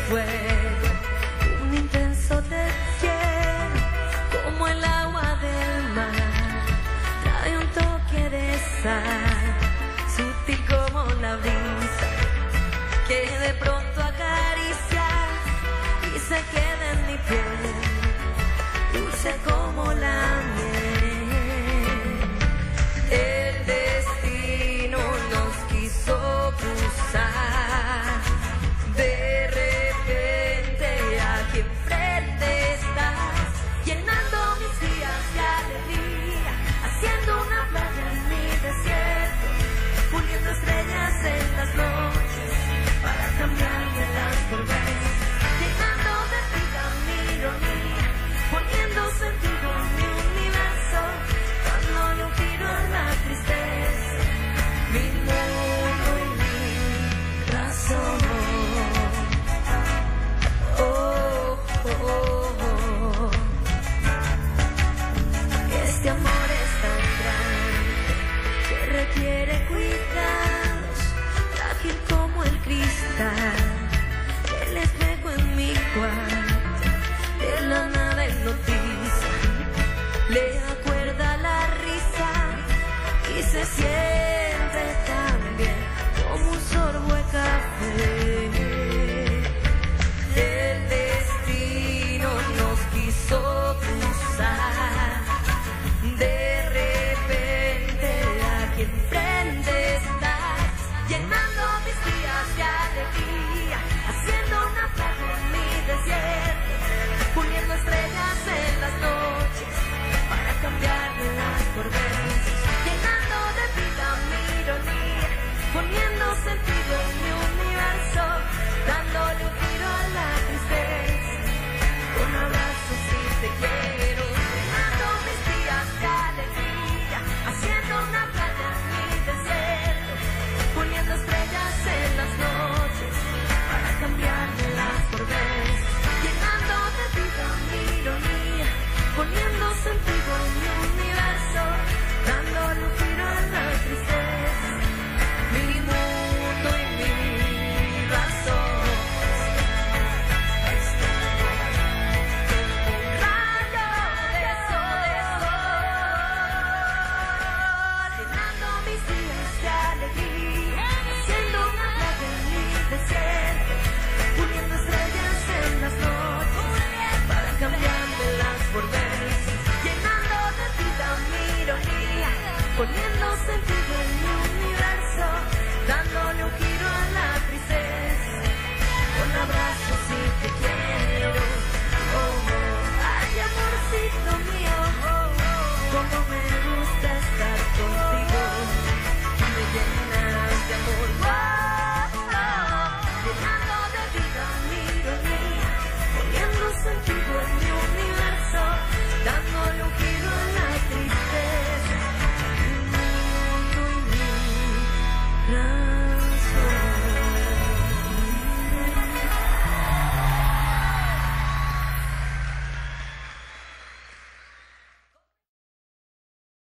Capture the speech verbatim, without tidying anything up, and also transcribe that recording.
fuego, un intenso te quiero, como el agua del mar, trae un toque de sal, sutil como la brisa, que de pronto acaricia y se queda en mi piel, dulce como la miel. El destino nos quiso cruzar, de repente aquí enfrente estás, llenando mis días de alegría, haciendo una playa en mi desierto, puliendo estrellas en las noches para cambiármelas por veces, llenando de vida mi ironía, poniendo sentido en mi universo, dándole un giro a la tristeza, mi mundo y mi razón. Oh, oh, oh. Este amor es tan grande que requiere cuidados, frágil como el cristal, el espejo en mi cuarto, de la nada hipnotiza, le acuerda la risa y se siente tan bien como un sorbo de café. El destino nos quiso cruzar, de repente aquí enfrente estás, llenando mis días de alegría, haciendo una playa en mi desierto, poniendo estrellas en las noches para cambiármelas por besos, llenando de vida mi ironía, poniendo sentido en mi universo, dándole un